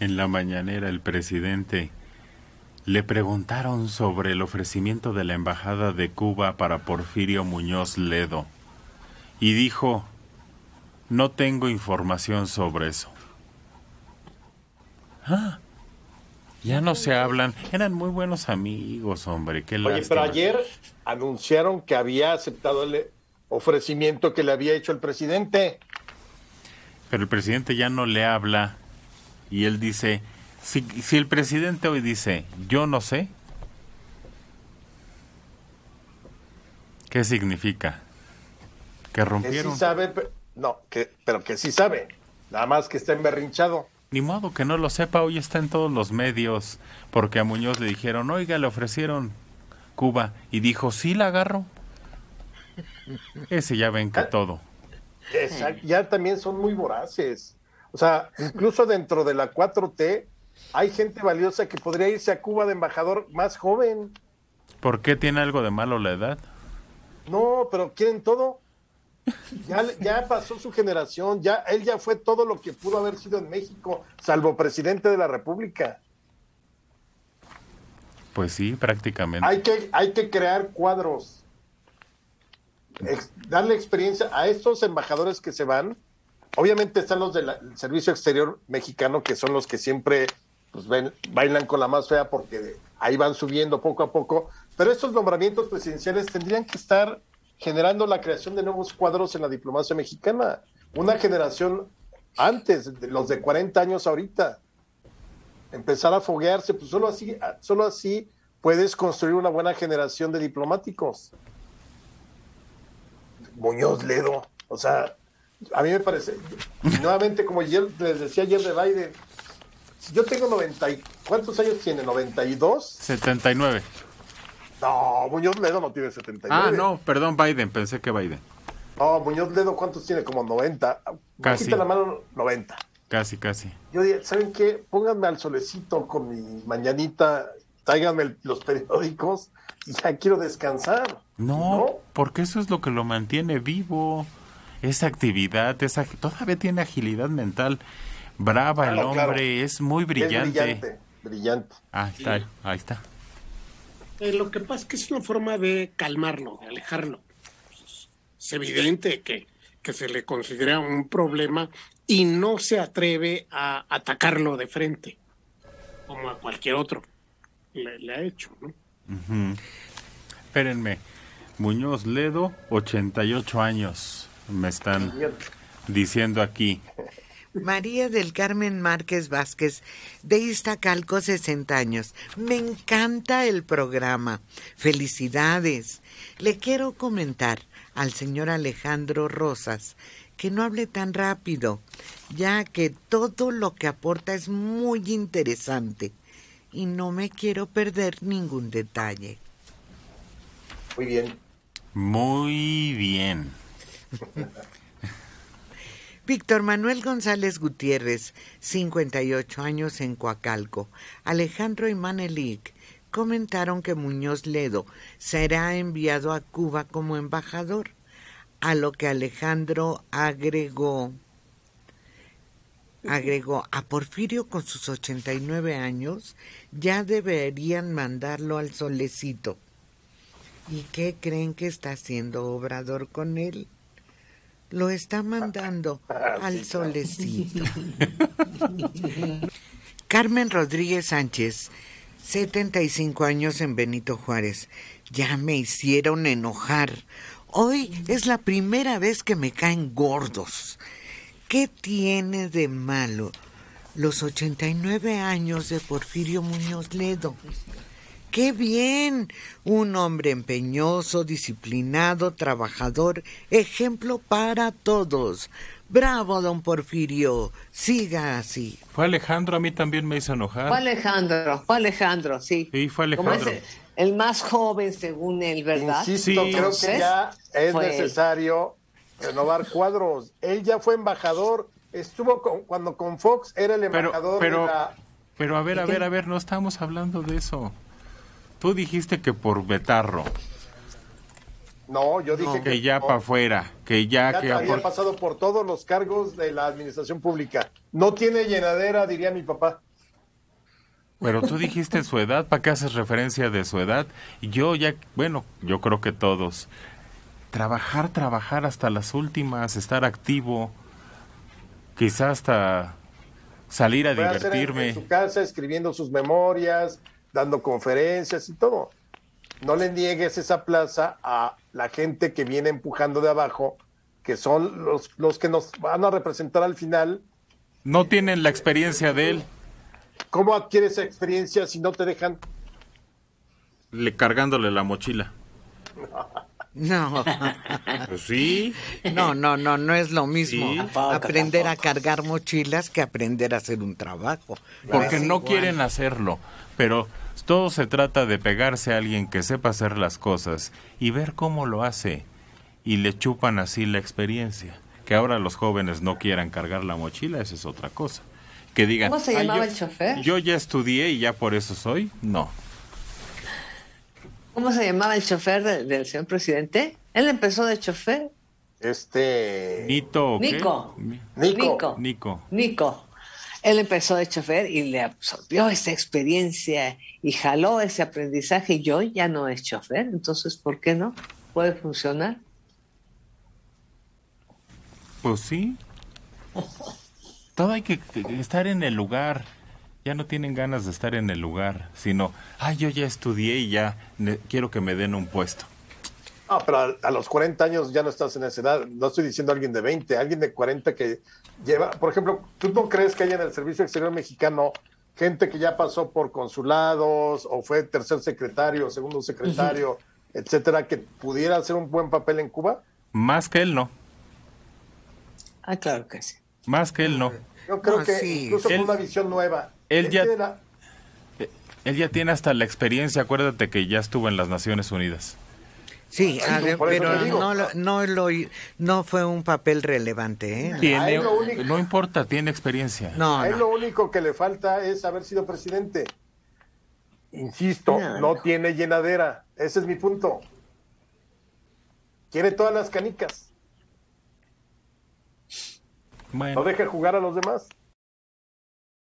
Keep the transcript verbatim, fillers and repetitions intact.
En la mañanera el presidente le preguntaron sobre el ofrecimiento de la embajada de Cuba para Porfirio Muñoz Ledo y dijo: no tengo información sobre eso. Ah, ya no se hablan. Eran muy buenos amigos, hombre. Qué lástima. Oye, pero ayer anunciaron que había aceptado el ofrecimiento que le había hecho el presidente. Pero el presidente ya no le habla y él dice, si, si el presidente hoy dice, yo no sé, ¿qué significa? Que rompieron. Que sí sabe, no, que, pero que sí sabe, nada más que está emberrinchado. Ni modo que no lo sepa, hoy está en todos los medios, porque a Muñoz le dijeron, oiga, le ofrecieron Cuba, y dijo, sí, la agarro. Ese ya ven que todo. Exacto, ya también son muy voraces. O sea, incluso dentro de la cuatro T hay gente valiosa que podría irse a Cuba de embajador más joven. ¿Por qué tiene algo de malo la edad? No, pero quieren todo. Ya, ya pasó su generación, ya él ya fue todo lo que pudo haber sido en México, salvo presidente de la República. Pues sí, prácticamente. Hay que, hay que crear cuadros. Ex, darle experiencia a estos embajadores que se van. Obviamente están los del Servicio Exterior Mexicano, que son los que siempre pues, ven, bailan con la más fea porque ahí van subiendo poco a poco, pero estos nombramientos presidenciales tendrían que estar generando la creación de nuevos cuadros en la diplomacia mexicana, una generación antes, de los de cuarenta años ahorita, empezar a foguearse, pues solo así, solo así puedes construir una buena generación de diplomáticos. Muñoz Ledo, o sea, a mí me parece, nuevamente como ayer, les decía ayer de Biden, yo tengo noventa, ¿cuántos años tiene? ¿noventa y dos? setenta y nueve. No, Muñoz Ledo no tiene setenta y nueve. Ah, no, perdón, Biden, pensé que Biden. No, Muñoz Ledo, ¿cuántos tiene? Como noventa. Casi. Quita la mano, noventa. Casi, casi. Yo diría, ¿saben qué? Pónganme al solecito con mi mañanita, tráiganme el, los periódicos y ya quiero descansar. No, ¿no? Porque eso es lo que lo mantiene vivo. Esa actividad, esa, todavía tiene agilidad mental. Brava, claro, el hombre, claro. Es muy brillante. Es brillante, brillante. Ah, está, sí. Ahí está. Eh, lo que pasa es que es una forma de calmarlo, de alejarlo. Pues es evidente que, que se le considera un problema y no se atreve a atacarlo de frente, como a cualquier otro le, le ha hecho, ¿no? Uh-huh. Espérenme, Muñoz Ledo, ochenta y ocho años, me están diciendo aquí. María del Carmen Márquez Vázquez, de Iztacalco, sesenta años. Me encanta el programa. Felicidades. Le quiero comentar al señor Alejandro Rosas que no hable tan rápido, ya que todo lo que aporta es muy interesante y no me quiero perder ningún detalle. Muy bien. Muy bien. Víctor Manuel González Gutiérrez, cincuenta y ocho años, en Coacalco. Alejandro y Manelik comentaron que Muñoz Ledo será enviado a Cuba como embajador, a lo que Alejandro agregó, agregó a Porfirio con sus ochenta y nueve años, ya deberían mandarlo al solecito. ¿Y qué creen que está haciendo Obrador con él? Lo está mandando al solecito. Carmen Rodríguez Sánchez, setenta y cinco años, en Benito Juárez. Ya me hicieron enojar. Hoy es la primera vez que me caen gordos. ¿Qué tiene de malo los ochenta y nueve años de Porfirio Muñoz Ledo? ¡Qué bien! Un hombre empeñoso, disciplinado, trabajador, ejemplo para todos. ¡Bravo, don Porfirio! Siga así. Fue Alejandro, a mí también me hizo enojar. Fue Alejandro, fue Alejandro, sí. Sí, fue Alejandro. Como es el más joven, según él, ¿verdad? Insisto, sí, creo que ya es fue necesario él. renovar cuadros. Él ya fue embajador, estuvo con, cuando con Fox era el embajador pero, pero, de la... Pero a ver, a ver, a ver, no estamos hablando de eso. Tú dijiste que por Betarro. No, yo dije no, que, que ya no, para afuera, que ya, ya que había por... pasado por todos los cargos de la administración pública. No tiene llenadera, diría mi papá. Pero tú dijiste su edad, ¿para qué haces referencia de su edad? Yo ya, bueno, yo creo que todos. Trabajar, trabajar hasta las últimas, estar activo, quizás hasta salir a Puede hacer divertirme. En, en su casa, escribiendo sus memorias, dando conferencias y todo. No le niegues esa plaza a la gente que viene empujando de abajo, que son los, los que nos van a representar al final. No tienen la experiencia de él. ¿Cómo adquieres esa experiencia si no te dejan? Le cargándole la mochila. No. Pues sí. No, no, no, no es lo mismo Sí. aprender a cargar mochilas que aprender a hacer un trabajo. Porque Es no igual. quieren hacerlo. Pero todo se trata de pegarse a alguien que sepa hacer las cosas y ver cómo lo hace. Y le chupan así la experiencia. Que ahora los jóvenes no quieran cargar la mochila, esa es otra cosa. Que digan, ¿Cómo se "Ay, llamaba yo- el chofer? Yo ya estudié y ya por eso soy. No. ¿Cómo se llamaba el chofer de- del señor presidente? Él empezó de chofer. Este... Nito, ¿o qué? Nico. Mi- Nico. Nico. Nico. Nico. Él empezó de chofer y le absorbió esa experiencia y jaló ese aprendizaje y hoy ya no es chofer. Entonces, ¿por qué no? ¿Puede funcionar? Pues sí. Todo hay que que estar en el lugar. Ya no tienen ganas de estar en el lugar, sino, ay, yo ya estudié y ya ne- quiero que me den un puesto. Ah, pero a, a los cuarenta años ya no estás en esa edad. No estoy diciendo alguien de veinte, alguien de cuarenta que lleva, por ejemplo, ¿tú no crees que haya en el Servicio Exterior Mexicano gente que ya pasó por consulados o fue tercer secretario, segundo secretario, uh-huh. etcétera, que pudiera hacer un buen papel en Cuba? Más que él, no. Ah, claro que sí. Más que él, no. Yo creo No, que sí. incluso Él- con una visión nueva. él ya- tiene la- Él ya tiene hasta la experiencia, acuérdate que ya estuvo en las Naciones Unidas. Sí, a ver, por eso pero te digo. no, lo- no, lo, no fue un papel relevante, ¿eh? Tiene, él lo único- no importa, tiene experiencia. No, A él no. lo único que le falta es haber sido presidente. Insisto, No, no, no. tiene llenadera. Ese es mi punto. Quiere todas las canicas. Bueno, No deja jugar a los demás.